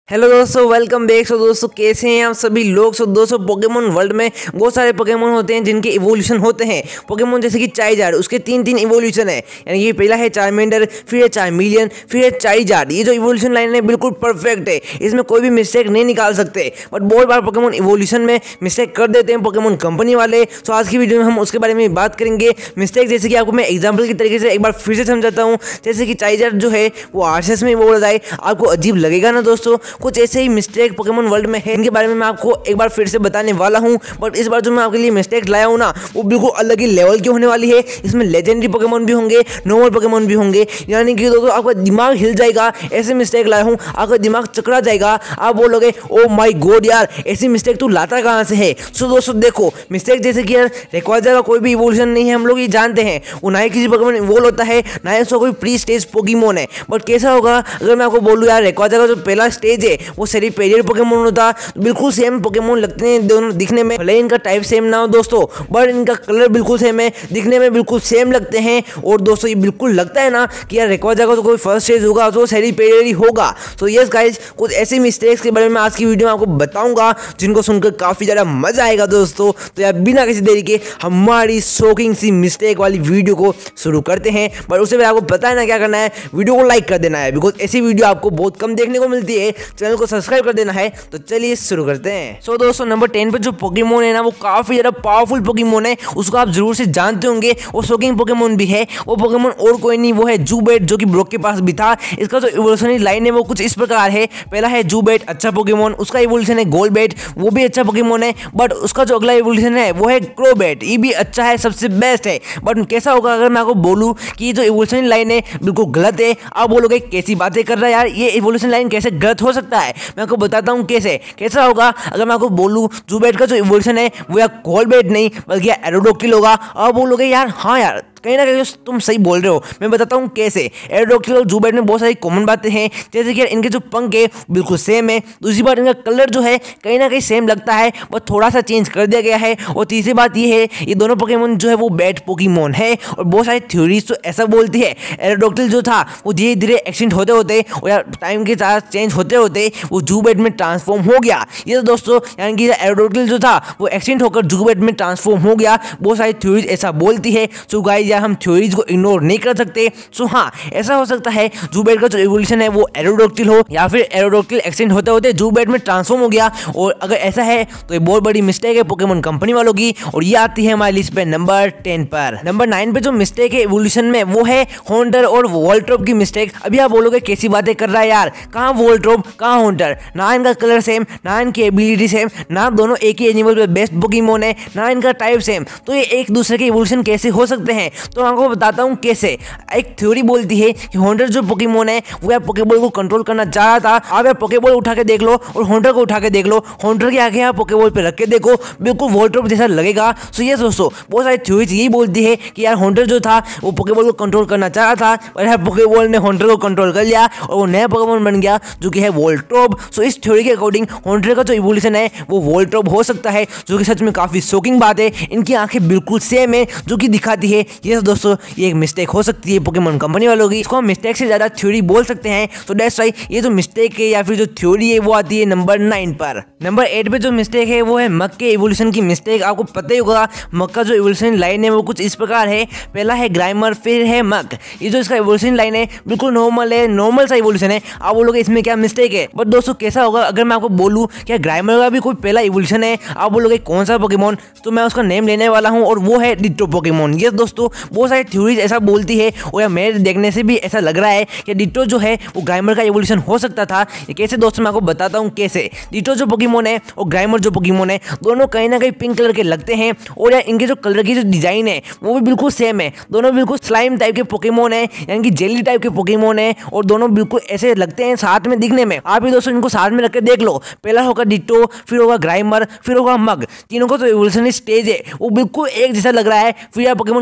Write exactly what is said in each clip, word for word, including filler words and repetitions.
Hello दोस्तों, welcome back. सो दोस्तों, कैसे हैं आप सभी लोग। सो दोस्तों, पोकेमोन वर्ल्ड में बहुत सारे पोकेमोन होते हैं जिनके इवोल्यूशन होते हैं। पोकेमोन जैसे कि चाइजार्ड, उसके तीन तीन इवोल्यूशन है। यानी ये पहला है चार्मेंडर, फिर है चार्मिलियन, फिर है चाइजार्ड। ये जो इवोल्यूशन लाइन है बिल्कुल परफेक्ट है, इसमें कोई भी मिस्टेक नहीं निकाल सकते। बट बहुत बार पोकेमोन इवोल्यूशन में मिस्टेक कर देते हैं पोकेमोन कंपनी वाले। सो आज की वीडियो में हम उसके बारे में बात करेंगे। मिस्टेक जैसे कि आपको मैं एग्जाम्पल की तरीके से एक बार फिर से समझाता हूँ। जैसे कि चाइजार्ड जो है वो आरसीएस में इवोल्व है, आपको अजीब लगेगा ना दोस्तों। कुछ ऐसे ही मिस्टेक पोकेमोन वर्ल्ड में है, इनके बारे में मैं आपको एक बार फिर से बताने वाला हूं। बट इस बार जो मैं आपके लिए मिस्टेक लाया हूं ना, वो बिल्कुल अलग ही लेवल की होने वाली है। इसमें लेजेंडरी पोकेमोन भी होंगे, नॉर्मल पोकेमोन भी होंगे। यानी कि दोस्तों आपका दिमाग हिल जाएगा, ऐसे मिस्टेक लाया हूं, आपका दिमाग चकरा जाएगा। आप बोलोगे ओ माय गॉड यार, ऐसी मिस्टेक तू लाता कहां से है। सो दोस्तों देखो, मिस्टेक जैसे कि यार रेक्वाजा का कोई भी इवोल्यूशन नहीं है, हम लोग ये जानते हैं। वो ना ही किसी पोकेमोन इवोल्व होता है, ना ही उसका कोई प्री स्टेज पोकेमोन है। बट कैसा होगा अगर मैं आपको बोलूं यार, रेक्वाजा का जो पहला स्टेज है वो सेरीपेरियर पोकेमोन होता। बिल्कुल सेम पोकेमोन लगते हैं दोनों दिखने में, भले इनका टाइप सेम ना हो दोस्तों, बट इनका कलर बिल्कुल सेम है, दिखने में बिल्कुल सेम लगते हैं। और दोस्तों ये बिल्कुल लगता है ना कि यार रेक्वाजा का तो कोई फर्स्ट स्टेज होगा तो सेरीपेरियर ही होगा। सो यस गाइज, कुछ ऐसे मिस्टेक्स के बारे में आज की वीडियो में आपको बताऊंगा जिनको सुनकर काफी ज्यादा मजा आएगा दोस्तों। तो यार बिना किसी देरी के हमारी शॉकिंग सी मिस्टेक वाली वीडियो को शुरू करते हैं। बट उससे पहले आपको पता है ना क्या करना है, वीडियो को लाइक कर देना है, बिकॉज ऐसी वीडियो आपको बहुत कम देखने को मिलती है। चैनल को सब्सक्राइब कर देना है। तो चलिए शुरू करते हैं। सो so, दोस्तों नंबर टेन पे जो पोकेमोन है ना, वो काफी ज्यादा पावरफुल पोकेमोन है, उसको आप जरूर से जानते होंगे। वो शॉकिंग पोकेमोन भी है। वो पोकेमोन और कोई नहीं, वो है जुबेट, जो कि ब्रोक के पास भी था। इसका जो इवोल्यूशनरी लाइन है वो कुछ इस प्रकार है। पहला है जुबेट, अच्छा पोकेमोन। उसका इवोल्यूशन है गोलबेट, वो भी अच्छा पोकेमोन है। बट उसका जो अगला इवोल्यूशन है वो है क्रोबेट, ये भी अच्छा है, सबसे बेस्ट है। बट कैसा होगा अगर मैं आपको बोलूं कि ये जो इवोल्यूशनरी लाइन है बिल्कुल गलत है। आप बोलोगे कैसी बातें कर रहा है यार, ये इवोल्यूशन लाइन कैसे गलत हो सकता है। मैं आपको बताता हूँ कैसे। कैसा होगा अगर मैं आपको बोलूं जुबेट का जो इवोल्यूशन है वो यार गोलबेट नहीं बल्कि एरोडोक्टिल होगा। आप बोलोगे यार हाँ यार, कहीं ना कहीं तुम सही बोल रहे हो। मैं बताता हूँ कैसे। एरोडोक्टिल और जुबेट में बहुत सारी कॉमन बातें हैं, जैसे कि इनके जो पंख है बिल्कुल सेम है। दूसरी बात, इनका कलर जो है कहीं ना कहीं सेम लगता है, बट थोड़ा सा चेंज कर दिया गया है। और तीसरी बात ये है, ये दोनों पोकेमोन जो है वो बैट पोकेमोन है। और बहुत सारी थ्योरीज तो ऐसा बोलती है एरोडोक्टिल जो था वो धीरे धीरे एक्सटिंक्ट होते होते और यार टाइम के साथ चेंज होते होते वो जुबेट में ट्रांसफॉर्म हो गया। ये तो दोस्तों यानी कि एरोडोक्टिल जो था वो एक्सटिंक्ट होकर जुबेट में ट्रांसफॉर्म हो गया। बहुत सारी थ्योरीज ऐसा बोलती है। सो गाइस यार, हम थ्योरीज को इग्नोर नहीं कर सकते। सो हाँ, ऐसा हो सकता है जुबेट का जो इवोल्यूशन है वो एरोडोक्टिल हो, या फिर एरोडोक्टिल एक्सटेंड होते होते जुबेट में ट्रांसफॉर्म हो गया। और अगर ऐसा है तो ये बहुत बड़ी मिस्टेक है पोकेमोन कंपनी वालों की। और ये आती है हमारी लिस्ट पे नंबर टेन पर। नंबर नाइन पे जो मिस्टेक है इवोल्यूशन में वो है हॉन्टर और वोल्ट्रोप की मिस्टेक। अभी आप बोलोगे कैसी बातें कर रहा है यार, कहाँ वोल्ट्रोप कहाँ हॉन्टर, ना इनका कलर सेम, ना इनकी एबिलिटी सेम, ना दोनों एक ही एनिमल पे बेस्ट पोकेमोन है, ना इनका टाइप सेम। तो ये एक दूसरे के इवोल्यूशन कैसे हो सकते हैं, तो आपको बताता हूँ कैसे। एक थ्योरी बोलती है कि हॉन्टर जो पोकेमोन है वो यार पोकेबॉल को कंट्रोल करना चाह रहा था। आप यार पोकेबॉल उठा के देख लो और हॉन्टर को उठा के देख लो, हॉन्टर के आगे आप पोकेबॉल पे रख के देखो, बिल्कुल वोल्ट्रोप जैसा लगेगा। सो ये दोस्तों बहुत सारी थ्योरीज यही बोलती है कि यार हॉन्टर जो था वो पोकेबॉल को कंट्रोल करना चाह रहा था, और यार पोकेबॉल ने हॉन्टर को कंट्रोल कर लिया और वो नया पोकेमोन बन गया जो कि है वोल्ट्रोप। सो इस थ्योरी के अकॉर्डिंग हॉन्टर का जो इवोल्यूशन है वो वोल्ट्रोप हो सकता है, जो कि सच में काफी शॉकिंग बात है। इनकी आंखें बिल्कुल सेम है जो कि दिखाती है। ये दोस्तों ये एक मिस्टेक हो सकती है पोकेमोन कंपनी वालों की। इसको हम मिस्टेक से ज्यादा थ्योरी बोल सकते हैं। तो दैट्स व्हाई ये जो मिस्टेक है या फिर जो थ्योरी है वो आती है नंबर नाइन पर। नंबर एट पे जो मिस्टेक है वो है मक के इवोल्यूशन की मिस्टेक। आपको पता ही होगा मक का जो इवोल्यूशन लाइन है वो कुछ इस प्रकार है। पहला है ग्राइमर, फिर है मक। ये जो इसका इवोल्यूशन लाइन है बिल्कुल नॉर्मल है, नॉर्मल सा इवोल्यूशन है। आप बोलोगे इसमें क्या मिस्टेक है। बट दोस्तों कैसा होगा अगर मैं आपको बोलूं क्या ग्राइमर का भी कोई पहला इवोल्यूशन है। आप बोलोगे कौन सा पोकेमोन, तो मैं उसका नेम लेने वाला हूँ और वो है डिट्टो पोकेमोन। ये दोस्तों बहुत सारी थ्योरीज ऐसा बोलती है, और यार मेरे देखने से भी ऐसा लग रहा है कि डिट्टो जो है वो ग्राइमर का इवोल्यूशन हो सकता था। ये कैसे दोस्तों मैं आपको बताता हूँ कैसे। डिट्टो जो पोकेमोन है और ग्राइमर जो पोकेमोन है दोनों कहीं ना कहीं पिंक कलर के लगते हैं, और यार इनके जो कलर की जो डिजाइन है वो भी बिल्कुल सेम है। दोनों बिल्कुल स्लाइम टाइप के पोकेमोन है, यानी कि जेली टाइप के पोकेमोन है, और दोनों बिल्कुल ऐसे लगते हैं साथ में दिखने में। आप भी दोस्तों इनको साथ में रख के देख लो, पहला होगा डिट्टो, फिर होगा ग्राइमर, फिर होगा मग। तीनों का जो इवोल्यूशन स्टेज है वो बिल्कुल एक जैसा लग रहा है। फिर यार पोकेमोन कंपनी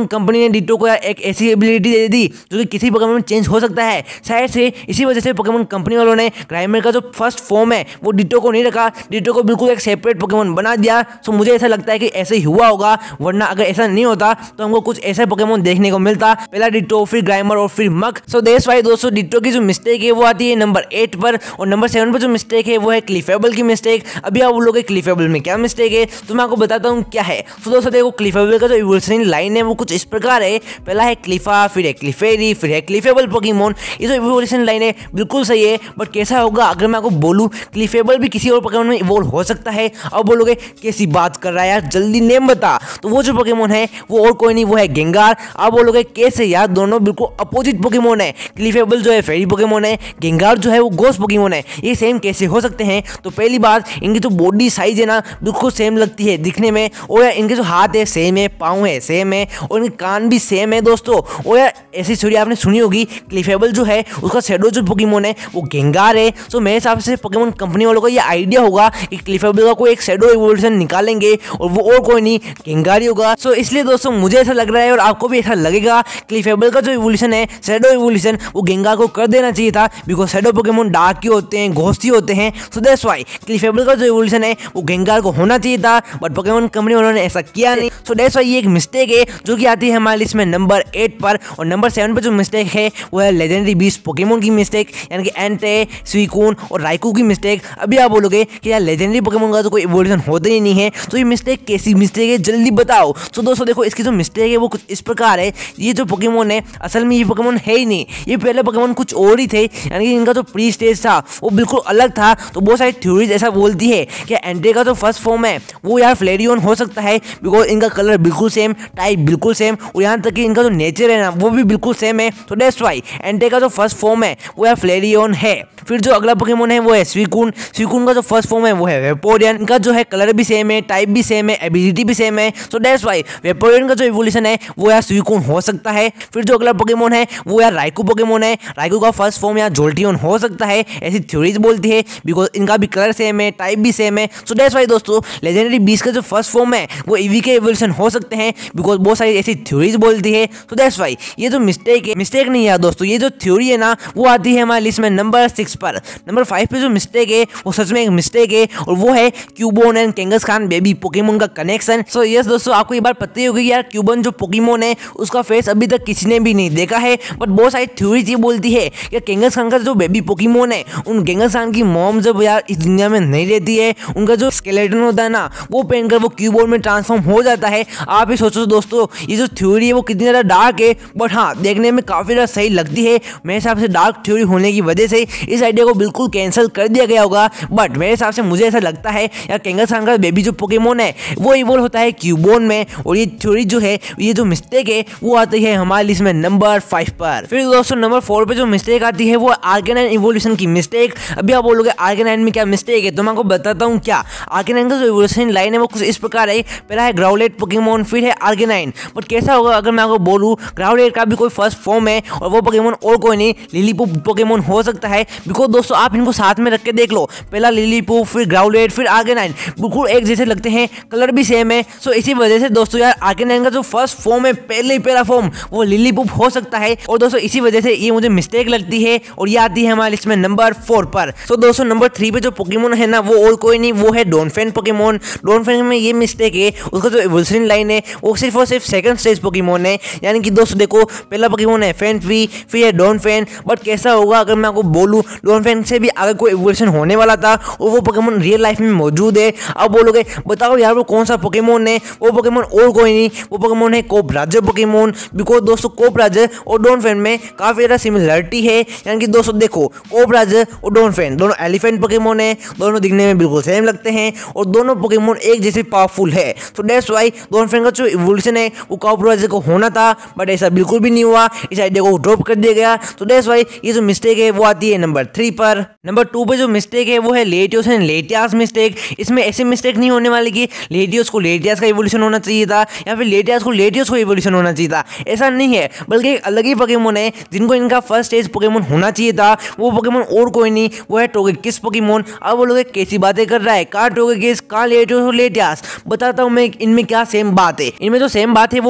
ने डिटो को यार एक ऐसी एबिलिटी दे दी जो कि किसी पोकेमोन में चेंज हो सकता है। शायद से इसी वजह से पोकेमोन कंपनी वालों ने ग्राइमर का जो फर्स्ट फॉर्म है वो डिटो को नहीं रखा, डिटो को बिल्कुल एक सेपरेट पोकेमोन बना दिया। सो मुझे ऐसा लगता है कि ऐसे ही हुआ होगा, वरना अगर ऐसा नहीं होता तो हमको कुछ ऐसा पोकेमोन देखने को मिलता, पहला डिटो फिर ग्राइमर और फिर मक। सो दैट्स व्हाई दोस्तों डिटो की जो मिस्टेक है वो आती है नंबर एट पर, और नंबर सेवन पर जो मिस्टेक है वो है क्लिफेबल की मिस्टेक। अभी आप बोलोगे क्लिफेबल में क्या मिस्टेक है, तो मैं आपको बताता हूँ क्या है। तो दोस्तों देखो क्लिफेबल का जो इवोल्यूशन लाइन है वो कुछ इस प्रकार है, पहला है क्लिफा, फिर है क्लिफेरी, फिर है क्लिफेबल पोकेमोन। ये जो इवोल्यूशन लाइन है बिल्कुल सही है, बट कैसा होगा अगर मैं आपको बोलूँ क्लिफेबल भी किसी और पोकेमोन में इवोल्व हो सकता है। अब बोलोगे कैसी बात कर रहा है यार, जल्दी नेम बता। तो वो जो पोकेमोन है वो और कोई नहीं, वो है गेंगार। आप बोलोगे कैसे यार, दोनों बिल्कुल अपोजिट पोकेमोन है, क्लिफेबल जो है फेरी पोकेमोन है, गेंगार जो है वो घोस्ट पोकेमोन है, ये सेम कैसे हो सकते हैं। तो पहली बात, इनकी जो बॉडी साइज है ना बिल्कुल सेम लगती है दिखने में, और यार इनके जो हाथ है सेम है, पाँव है सेम है, और इनके कान भी सेम है दोस्तों। और यार ऐसी स्टोरी आपने सुनी होगी, क्लिफेबल जो है उसका शैडो जो पोकेमोन है वो गेंगार है। सो मेरे हिसाब से पोकेमोन कंपनी वालों को ये आइडिया होगा कि क्लिफेबल का कोई एक शैडो इवोल्यूशन निकालेंगे और वो और कोई नहीं गेंगार ही होगा। सो इसलिए दोस्तों मुझे ऐसा लग रहा है और आपको भी ऐसा लगेगा, क्लिफेबल का जो इवोल्यूशन है शैडो इवोल्यूशन वो गेंगार को कर देना चाहिए था, बिकॉज शैडो पोकेमोन डार्क ही होते हैं, घोस्टी होते हैं। सो दैट्स व्हाई क्लिफेबल का जो इवोल्यूशन है वो गेंगार को होना चाहिए था, बट पोकेमोन कंपनी वालों ने ऐसा किया नहीं। सो दैट्स व्हाई ये एक मिस्टेक है जो कि आती है हमारी लिस्ट में नंबर एट पर। और नंबर सेवन पर जो मिस्टेक है वो है लेजेंडरी बीस्ट पोकेमोन की मिस्टेक, यानी कि एंटे, सुइकून और राइकू की मिस्टेक। अभी आप बोलोगे कि यार लेजेंडरी पोकेमोन का तो कोई इवोल्यूशन होता ही नहीं है, तो ये मिस्टेक कैसी मिस्टेक है जल्दी बताओ। तो दोस्तों देखो इसकी जो मिस्टेक है वो कुछ इस प्रकार है, ये जो पोकेमोन है असल में ये पोकेमोन है ही नहीं, ये पहले पोकेमोन कुछ और ही थे, यानी कि इनका जो प्री स्टेज था वो बिल्कुल अलग था। तो बहुत सारी थ्योरीज ऐसा बोलती है कि एंटे का जो फर्स्ट फॉर्म है वो यार फ्लेरियन हो सकता है, बिकॉज इनका कलर बिल्कुल सेम, टाइप बिल्कुल सेम, और यहाँ तक कि इनका जो नेचर है ना वो भी बिल्कुल सेम है। तो दैट्स व्हाई एंटे का जो फर्स्ट फॉर्म है वो यार फ्लेरियन है। फिर जो अगला पोकेमोन है वो है सुइकून, सुइकून का जो फर्स्ट फॉर्म है वो है वेपोरियन, इनका जो है कलर भी सेम है, टाइप भी सेम है, एबिलिटी भी सेम है। सो दैट्स व्हाई वेपोरियन का जो इवोल्यूशन है वो यार सुइकून हो सकता है। फिर जो अगला पोकेमोन है वो यार राइकू पोकेमोन है, राइकू का फर्स्ट फॉर्म यार जोल्टियन हो सकता है, ऐसी थ्योरीज बोलती है, बिकॉज इनका भी कलर सेम है, टाइप भी सेम है। सो दैट्स व्हाई दोस्तों लेजेंडरी बीस्ट का जो फर्स्ट फॉर्म है वो ईवी के इवोल्यूशन हो सकते हैं, बिकॉज बहुत सारी ऐसी थ्योरीज बोलती है। सो दैट्स व्हाई ये जो मिस्टेक है, मिस्टेक नहीं है दोस्तों, ये जो थ्योरी है ना वो आती है हमारी लिस्ट में नंबर सिक्स पर। नंबर फाइव पे जो मिस्टेक है वो सच में एक मिस्टेक है, और वो है Cubone and Kangaskhan baby Pokemon का कनेक्शन। सो यस दोस्तों आपको ये बात पता ही होगी यार, क्यूबन जो पोकेमोन है उसका फेस अभी तक किसी ने भी नहीं देखा है, बट बहुत सारी थ्योरीज ये बोलती है कि केंगसखान का जो बेबी पोकेमोन है, उन केंगसखान की मॉम जब यार इस दुनिया में नहीं रहती है, उनका जो स्केलेटन होता है ना वो पहनकर वो क्यूबोन में ट्रांसफॉर्म हो जाता है। आप ही सोचो दोस्तों ये जो थ्योरी है वो कितनी ज़्यादा डार्क है, बट हाँ देखने में काफ़ी ज़्यादा सही लगती है। मेरे हिसाब से डार्क थ्योरी होने की वजह से इस आइडिया को बिल्कुल कैंसिल कर दिया गया होगा, बट मेरे हिसाब से मुझे ऐसा लगता है यार केंगसखान का बेबी जो पोकेमोन है वो इवोल्व होता है क्यूबोन में, और ये थ्योरी जो है, ये जो मिस्टेक है वो आती है हमारी लिस्ट में नंबर फाइव पर। फिर दोस्तों नंबर फोर पे जो मिस्टेक आती है वो आर्केनाइन इवोल्यूशन की मिस्टेक। अभी आप बोलोगे आर्केनाइन में क्या मिस्टेक है, तो मैं आपको बताता हूँ क्या। आर्केनाइन का जो इवोल्यूशन लाइन है वो कुछ इस प्रकार है, पहला है ग्राउलेट पोकेमोन, फिर है आर्केनाइन। बट कैसा होगा अगर मैं आपको बोलूँ ग्राउलेट का भी कोई फर्स्ट फॉर्म है और वो पोकेमोन और कोई नहीं लिलीपूप पोकेमोन हो सकता है, बिकॉज दोस्तों आप इनको साथ में रख के देख लो, पहला लिलीपूप फिर ग्राउलेट फिर आर्केनाइन, बिल्कुल एक जैसे लगते हैं, कलर भी सेम है। सो इसी वजह से दोस्तों यार आर्केनाइन का जो फर्स्ट फॉर्म है, पहले ही पहला फॉर्म वो लिलीपूप हो सकता है, और दोस्तों इसी वजह से ये मुझे मिस्टेक लगती है, और ये आती है हमारी लिस्ट में नंबर फोर पर। सो दोस्तों नंबर थ्री पे जो पोकेमोन है ना वो और कोई नहीं, वो है डोनफेन पोकेमोन। डोनफेन में ये मिस्टेक है, उसका जो इवोल्यूशन लाइन है वो सिर्फ और सिर्फ सेकंड स्टेज पोकेमोन है, यानी कि दोस्तों देखो पहला पोकेमोन है फेंटवी, फिर है डोनफेन। बट कैसा होगा अगर मैं आपको बोलूँ डोनफेन से भी आगे कोई इवोल्यूशन होने वाला था और वो पोकेमोन रियल लाइफ में मौजूद है। अब बोलोगे बताओ यार वो कौन सा पोकेमोन है, वो पोकेमोन और कोई नहीं, वो पोकेमोन है कोबराजर पोकेमोन, बिकॉज दोस्तों कोबराजर और डोनफेन में काफ़ी ज़्यादा सिमिलरिटी है, यानी कि दोस्तों देखो कोबराजर और डोनफेन दोनों एलिफेंट पोकेमोन है, दोनों दिखने में बिल्कुल सेम लगते हैं और दोनों पोकेमोन एक जैसे पावरफुल है। तो दैट्स व्हाई डोनफेन का जो इवोल्यूशन है वो कोबराजर को होना था, बट ऐसा बिल्कुल भी नहीं हुआ, इस आइडिया को ड्रॉप कर दिया गया। तो दैट्स व्हाई ये जो मिस्टेक है वो आती है नंबर थ्री पर। नंबर टू पे जो मिस्टेक है वो है लेटियोस एंड लेटियास मिस्टेक। इसमें ऐसे मिस्टेक नहीं होने वाली कि लेटियोस को लेटियास का इवोल्यूशन होना चाहिए था या फिर लेटियास को लेटियोस को इवोल्यूशन होना चाहिए था, ऐसा नहीं है, बल्कि एक अलग ही पोकेमोन है जिनको इनका फर्स्ट स्टेज पोकेमोन होना चाहिए था। वो पोकेमोन और कोई नहीं, वो है टोगेकिस पोकेमोन। अब वो लोग कैसी बातें कर रहा है, कहाँ टोगेकिस कहाँ लेटियोस और लेटियास, बताता हूँ मैं इनमें क्या सेम बात है। इनमें जो सेम बात है वो कुछ इस प्रकार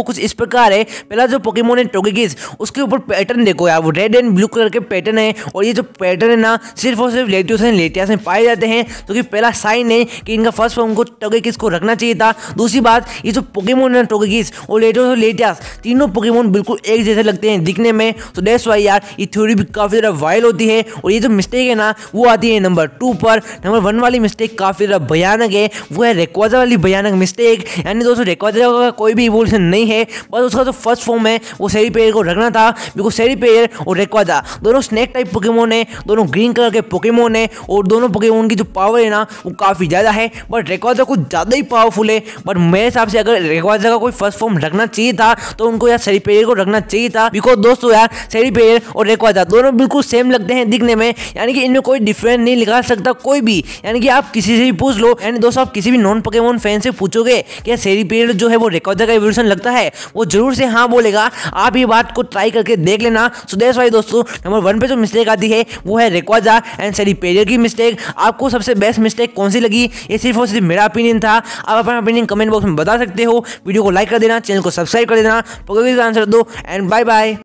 प्रकार है। पहला जो पोकेमोन है टोगेकिस, उसके ऊपर पैटर्न देखो यार, वो रेड एंड ब्लू कलर के पैटर्न है और ये जो पैटर्न है ना सिर्फ और सिर्फ लेटियोस एंड लेटियास में पाए जाते हैं, तो कि पहला साइन है कि इनका फर्स्ट फॉर्म को टोगेकिस को रखना चाहिए था। दूसरी बात, ये जो पोकेमोन है टोगेकिस और लेटियोस और लेटियास तीनों पोकेमोन बिल्कुल एक जैसे लगते हैं दिखने में, तो दैट्स वाई यार ये थ्योरी भी काफी ज्यादा वायरल होती है। और ये जो मिस्टेक है ना वो आती है नंबर टू पर। नंबर वन वाली मिस्टेक काफी ज्यादा भयानक है, वो है रेक्वाजा वाली भयानक मिस्टेक। यानी दोस्तों रेक्वाजा का कोई भी इवोल्यूशन नहीं है, बस उसका जो फर्स्ट फॉर्म है वो सेरीपेयर को रखना था, बिकॉज सेरीपेयर और रेक्वाजा दोनों स्नेक टाइप पोकेमोन है, दोनों ग्रीन कलर के पोकेमोन है और दोनों पोकेमोन की जो पावर है ना वो काफी ज्यादा है, बट रेक्वाजा कुछ ज्यादा ही पावरफुल है। बट मेरे हिसाब से अगर रेक्वाजा का कोई फर्स्ट फॉर्म रखना चाहिए था तो उनको यार सेरीपेयर को रखना चाहिए था, बिकॉज दोस्तों यार सेरीपेयर और रेक्वाजा दोनों बिल्कुल सेम लगते हैं दिखने में, यानी कि इनमें कोई डिफरेंस नहीं निकाल सकता कोई भी। यानी कि आप किसी से भी पूछ लो, यानी दोस्तों आप किसी भी नॉन पोकेमोन फैन से पूछोगे कि सेरीपेयर जो है वो रेक्वाजा का इवोल्यूशन लगता है, वो जरूर से हाँ बोलेगा। आप ये बात को ट्राई करके देख लेना। सो दैट्स व्हाई दोस्तों नंबर वन पे जो मिस्टेक आती है वो है रेक्वाजा एंड सेरीपेयर की मिस्टेक। आपको सबसे बेस्ट मिस्टेक कौन सी लगी, ये सिर्फ और सिर्फ मेरा ओपिनियन था। आप अपना ओपिनियन कमेंट बॉक्स में बता सकते हो। वीडियो को लाइक कर देना, चैनल को सब्सक्राइब कर देना, पोकेमोन का आंसर दो एंड बाय बाय।